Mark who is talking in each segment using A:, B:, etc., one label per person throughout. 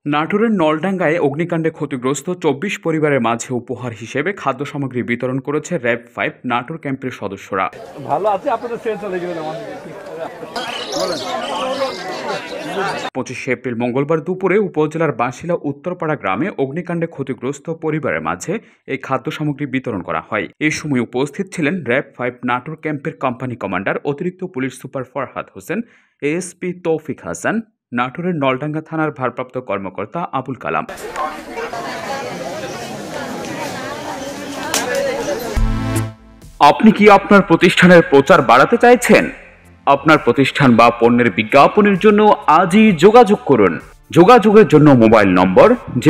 A: নাটোরের নলডাঙ্গায় অগ্নিকাণ্ডে ক্ষতিগ্রস্ত ২৪ পরিবারের মাঝে উপহার হিসেবে খাদ্য সামগ্রী বিতরণ করেছে র‍্যাব-৫ নাটোর ক্যাম্পের সদস্যরা।
B: ভালো আছে আপনাদের সেল চলে গেল আমাদের
A: ২৫ এপ্রিল মঙ্গলবার দুপুরে উপজেলার বাঁশিলা উত্তরপাড়া গ্রামে অগ্নিকাণ্ডে ক্ষতিগ্রস্ত পরিবারের মাঝে এই খাদ্য সামগ্রী বিতরণ করা হয়। এই সময় উপস্থিত ছিলেন র‍্যাব-৫ নাটোর ক্যাম্পের কোম্পানি কমান্ডার অতিরিক্ত police super Farhad Hossain, ASP Toufiq Hasan, নাটোরের নলডাঙ্গা থানার ভারপ্রাপ্ত কর্মকর্তা আবুল কালাম। আপনি কি আপনার প্রতিষ্ঠানের প্রচার বাড়াতে চাইছেন? আপনার প্রতিষ্ঠান বা পণ্যের বিজ্ঞাপনের জন্য আজই যোগাযোগ করুন। যোগাযোগের জন্য মোবাইল নম্বর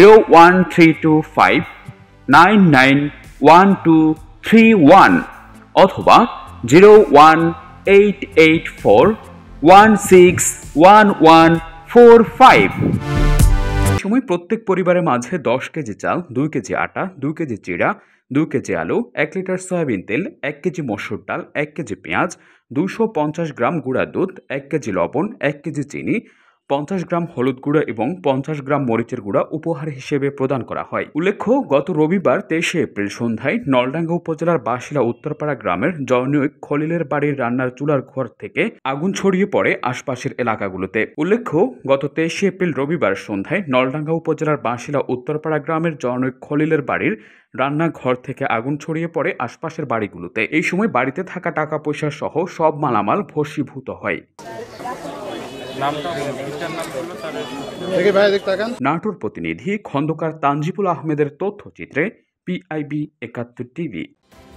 A: 01325991231 অথবা 01884161145। সময় প্রত্যেক পরিবারের মাঝে ১০ কেজি চাল, ২ কেজি আটা, ২ কেজি চিড়া, ২ কেজি আলু, ১ লিটার সয়াবিন তেল, ১ কেজি মসুর ডাল, ১ কেজি পেঁয়াজ, ২৫০ গ্রাম গুঁড়া দুধ, ১ কেজি লবণ, ১ কেজি চিনি, ৫০ গ্রাম হলুদ গুঁড়া এবং ৫০ গ্রাম মরিচের গুঁড়া উপহার হিসেবে প্রদান করা হয়। উল্লেখ্য, গত রবিবার ২৩ এপ্রিল সন্ধ্যায় নলডাঙ্গা উপজেলার বাঁশিলা উত্তরপাড়া গ্রামের জনৈক খলিলের বাড়ির রান্নার চুলার ঘর থেকে আগুন ছড়িয়ে পড়ে আশপাশের এলাকাগুলোতে। উল্লেখ্য, গত ২৩ এপ্রিল রবিবার সন্ধ্যায় নলডাঙ্গা উপজেলার বাঁশিলা উত্তরপাড়া গ্রামের জনৈক খলিলের বাড়ির রান্নাঘর থেকে আগুন ছড়িয়ে পড়ে আশপাশের বাড়িগুলোতে। এই সময় বাড়িতে থাকা টাকা পয়সা সহ সব মালামাল ভস্মীভূত হয়। নাটোর প্রতিনিধি খন্দকার তানজিবুল আহমেদের তথ্যচিত্রে PIB ৭১ টিভি।